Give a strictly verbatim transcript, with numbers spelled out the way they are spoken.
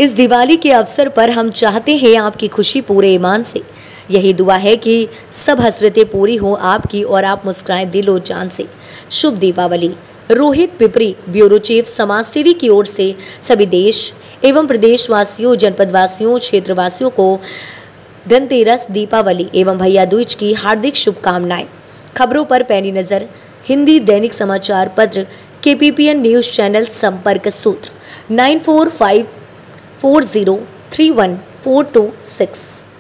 इस दिवाली के अवसर पर हम चाहते हैं आपकी खुशी पूरे ईमान से। यही दुआ है कि सब हसरतें पूरी हों आपकी और आप मुस्कुराएं दिलो जान से। शुभ दीपावली। रोहित पिपरी, ब्यूरो चीफ, समाज सेवी की ओर से सभी देश एवं प्रदेशवासियों, जनपदवासियों, क्षेत्रवासियों को धनतेरस, दीपावली एवं भैया दूज की हार्दिक शुभकामनाएं। खबरों पर पैनी नजर। हिंदी दैनिक समाचार पत्र केपीपीएन न्यूज चैनल। संपर्क सूत्र nine four five four zero three one four two six.